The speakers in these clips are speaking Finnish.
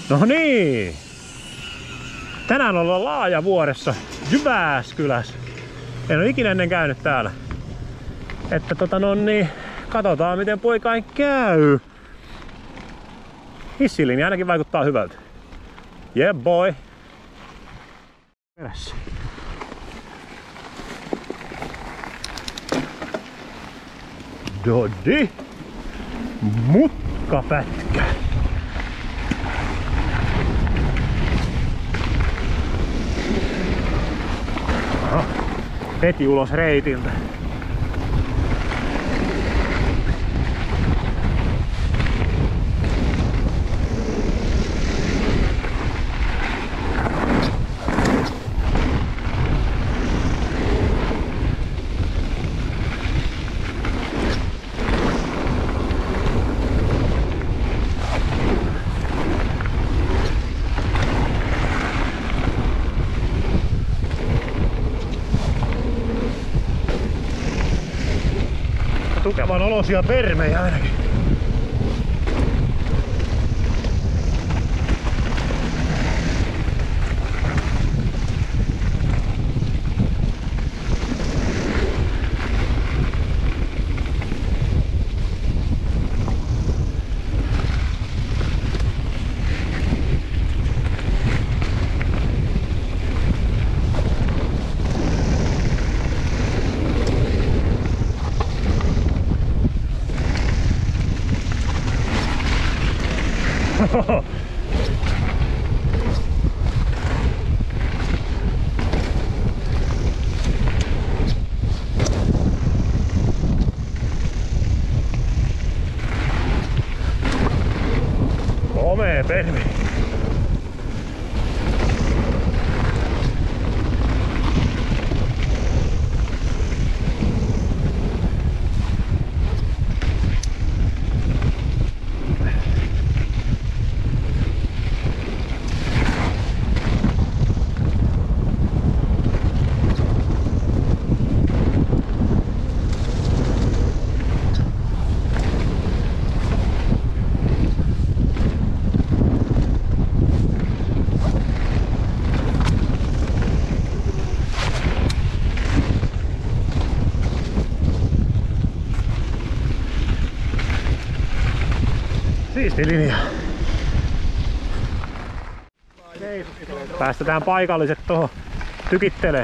No niin! Tänään ollaan Laajavuoressa, Jyväskylässä. En ole ikinä ennen käynyt täällä. Että katsotaan miten poikain käy. Hissilinja ainakin vaikuttaa hyvältä. Yeah boy! Perässä. Dodi! Mutkapätkä! Heti ulos reitiltä. Tukevan olosia vermejä ainakin. Komee permi. Siisti linja. Päästetään paikalliset tuohon tykittelee.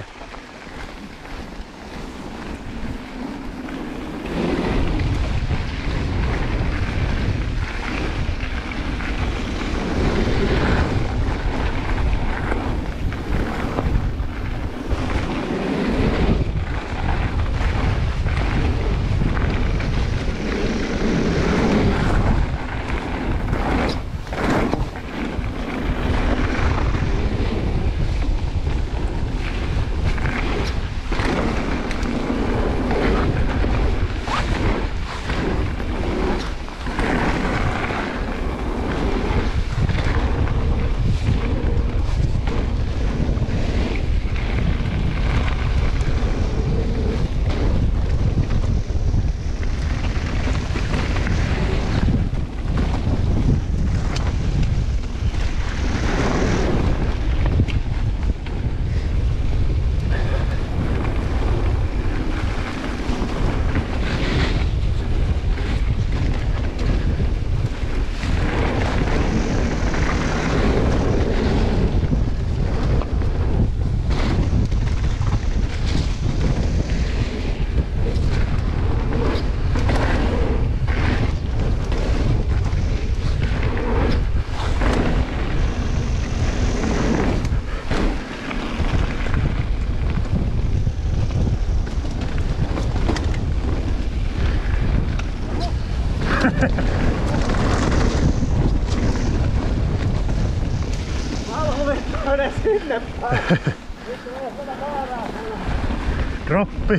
Droppi.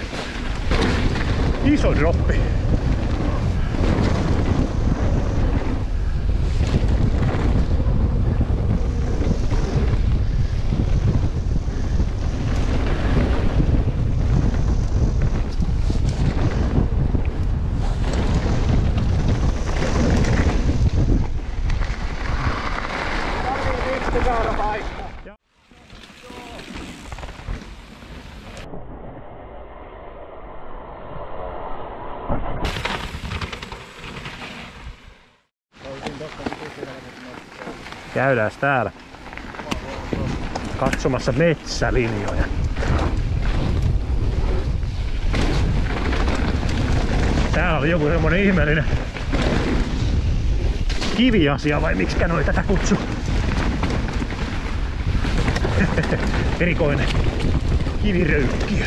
Iso droppi. paikka. Käydään täällä katsomassa metsälinjoja. Täällä oli joku semmonen ihmeellinen kiviasia vai miksikä noi tätä kutsu. Erikoinen kiviröykkiö.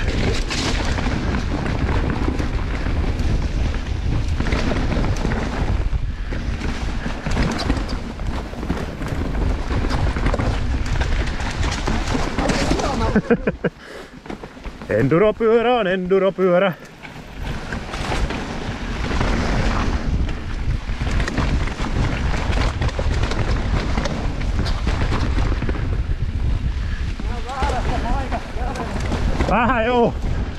Enduropyörä on enduropyörä. Vähän joo.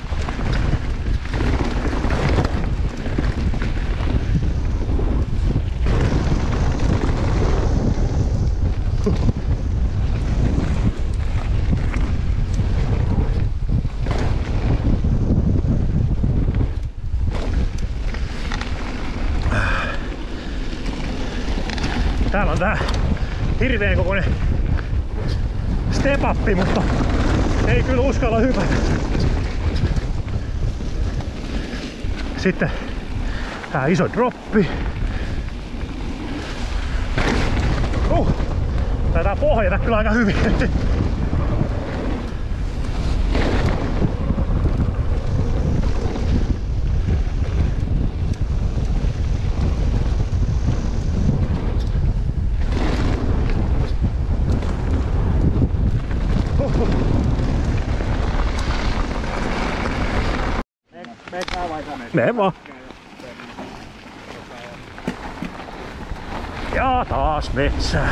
Täällä on tää hirveen kokoinen step-up, mutta ei kyllä uskalla hypätä. Sitten tää iso droppi. Taitaa pohjata kyllä aika hyvin. Mene vaan. Ja taas metsää.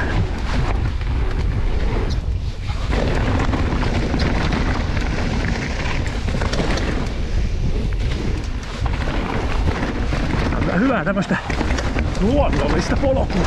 On hyvää tämmöstä luonnollista polkua.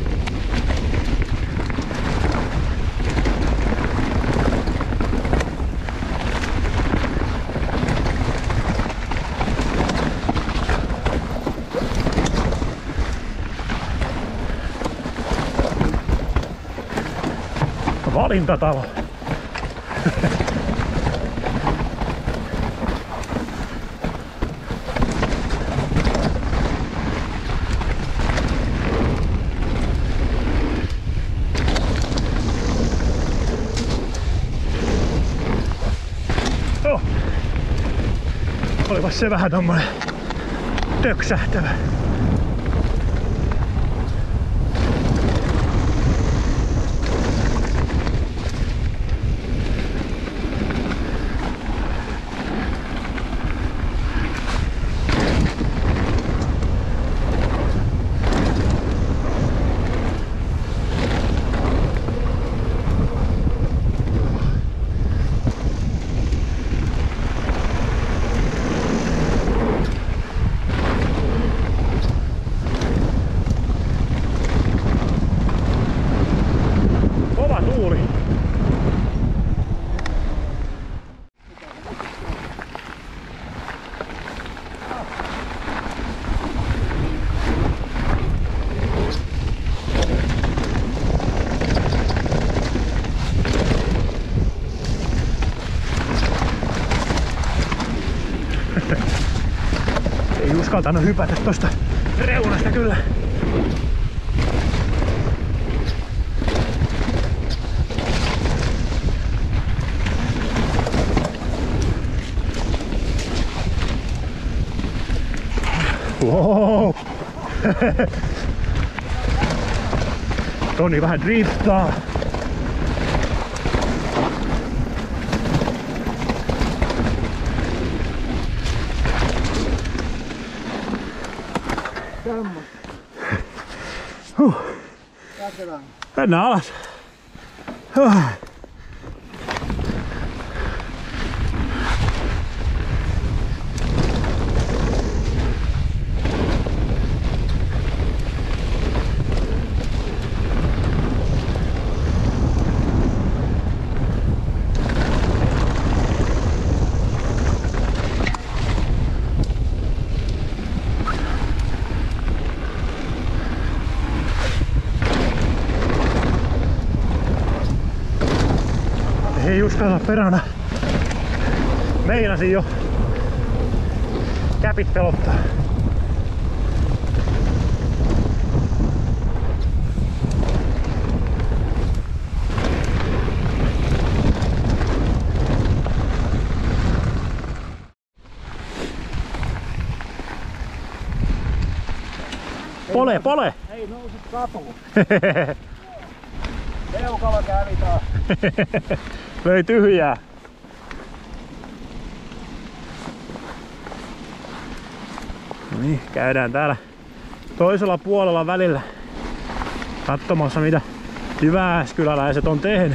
Valintatalo. Oh. Olipas se vähän tommonen töksähtävä. Ei uskaltanut hypätä tosta reunasta kyllä. Wow. Toni vähän driftaa. Mennään alas. Ei uskalla perana. Meinasin jo käpit pelottaa. Pole, pole! Ei nousi katuun. Peukalo kävi taas. Löi tyhjää. No niin, käydään täällä toisella puolella välillä katsomassa mitä jyväskyläläiset on tehnyt.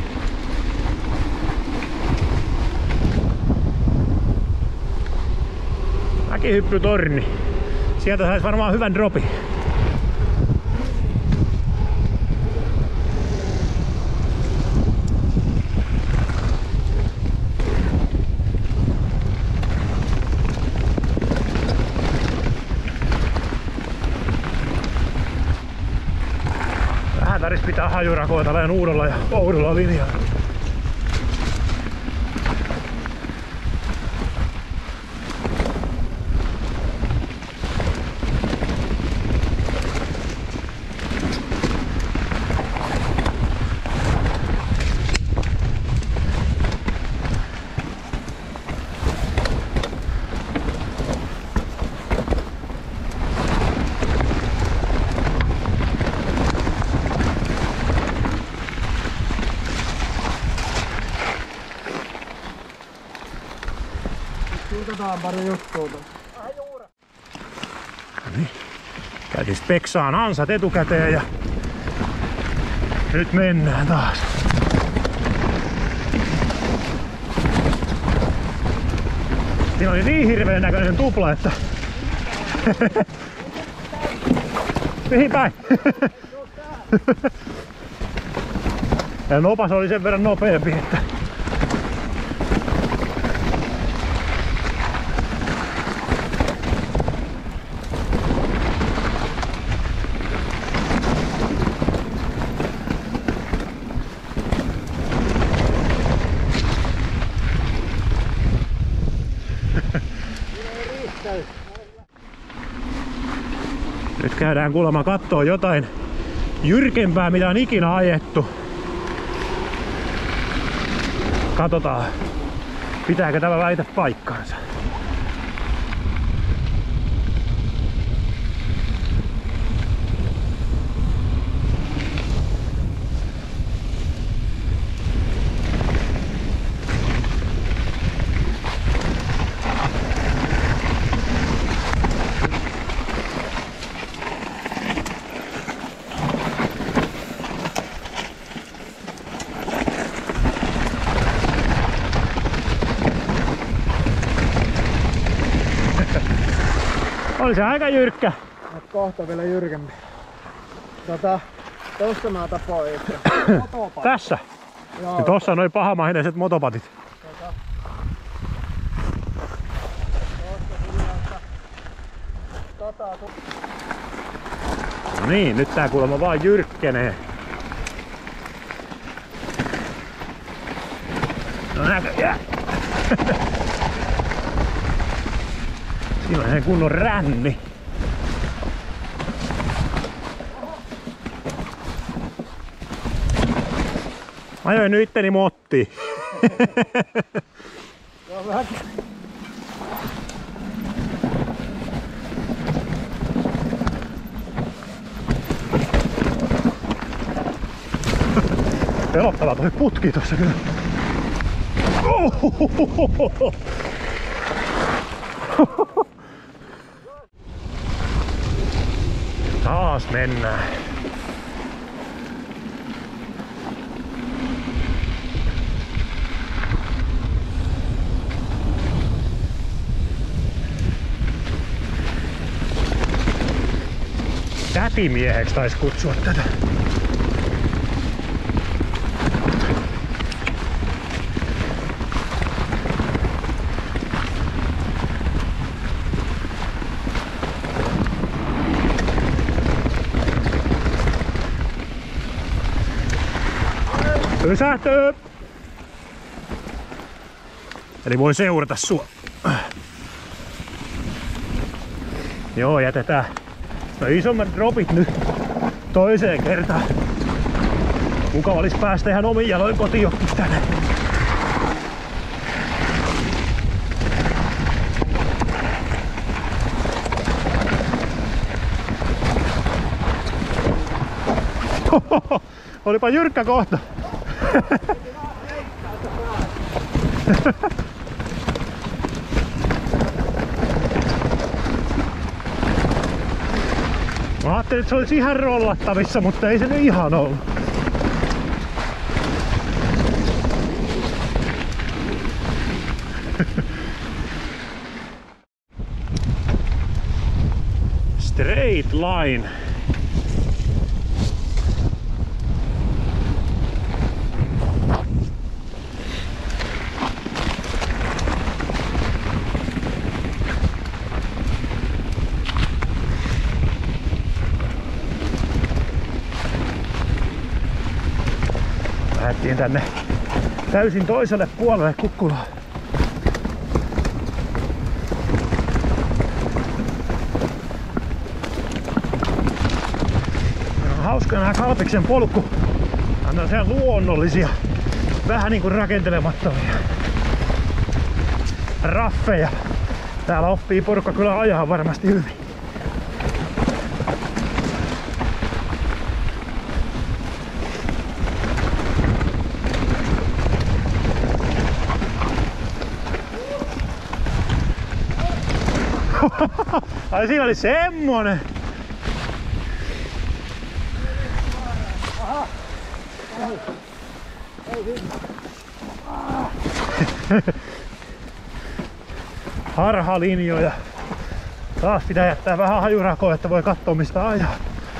Mäkihyppytorni. Sieltä sais varmaan hyvän dropin. Vähän taris pitää hajurakoa tällä uudella ja oudolla linjalla. Otetaan pari juttua. Niin. Käytiin speksaan ansat etukäteen ja nyt mennään taas. Siinä oli niin hirveen näköinen tupla, että mihin päin? Ja nopas oli sen verran nopeampi, että nyt käydään kuulemma kattoo jotain jyrkempää mitä on ikinä ajettu. Katsotaan, pitääkö tämä väite paikkaansa. Oli se aika jyrkkä. Kohta vielä jyrkempi. Tosta mä tapoin itse. Tässä? Joo. Ja tossa on noin pahamaineiset motopatit. No niin, nyt tää kuulemma vaan jyrkkenee. No näköjään. Siinä on ihan kunnon ränni. Ajoin nyt itteni mottiin. Pelottava toi putki tossa kyllä. Taas mennään. Tätimieheksi taisi kutsua tätä. Pysähtyy! Eli voi seurata sua. Joo, jätetään no isommat dropit nyt toiseen kertaan. Mukava olisi päästä ihan omin jaloin kotiin tänne. Olipa jyrkkä kohta. Mä ajattelin, että se olisi ihan rollattavissa, mutta ei se nyt ihan ollut. Straight line. Lähdettiin tänne täysin toiselle puolelle Kukkulaa. On hauska nää Kalpiksen polku. On siellä luonnollisia, vähän niinku rakentelemattomia raffeja. Täällä oppii porukka kyllä ajaa varmasti hyvin. Ai siinä oli semmonen. Harhalinjoja. Taas pitää jättää vähän hajurakoa, että voi katsoa mistä ajaa.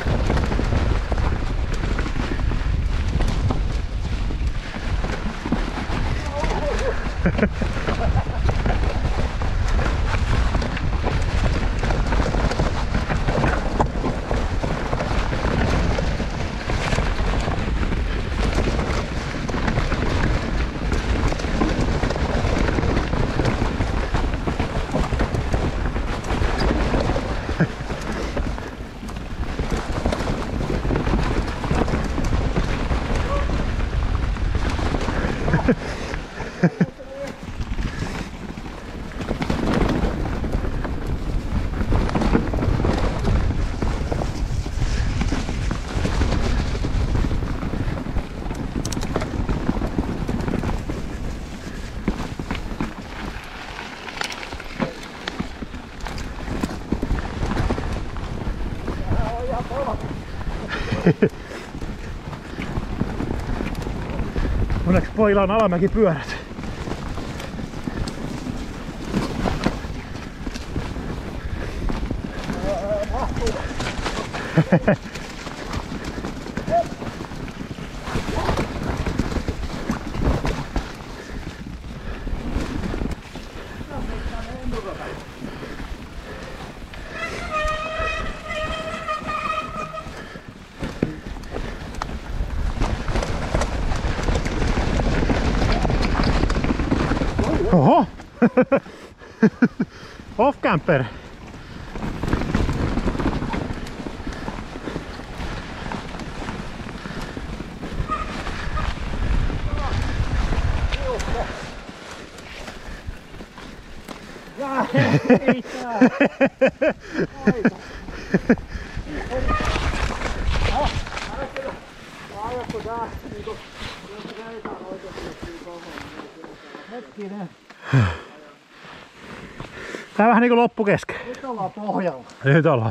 Onneksi pojilla on alamäkipyörät. Oho! Off-camper! Tää vähän niinku loppu kesken. Nyt ollaan pohjalla. Nyt ollaan.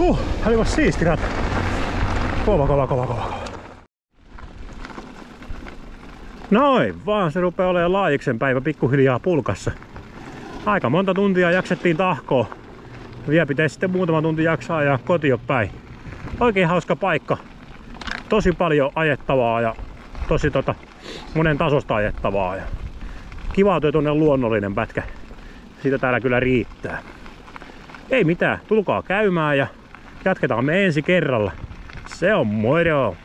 Olipas siisti rata. Kova. Noin vaan, se rupeaa olemaan Laajiksen päivä pikkuhiljaa pulkassa. Aika monta tuntia jaksettiin tahkoa. Vielä pitäisi sitten muutama tunti jaksaa ja kotiin päin. Oikein hauska paikka. Tosi paljon ajettavaa ja tosi monen tasosta ajettavaa. Ja kiva tuonne luonnollinen pätkä. Siitä täällä kyllä riittää. Ei mitään, tulkaa käymään ja jatketaan me ensi kerralla. Se on moro!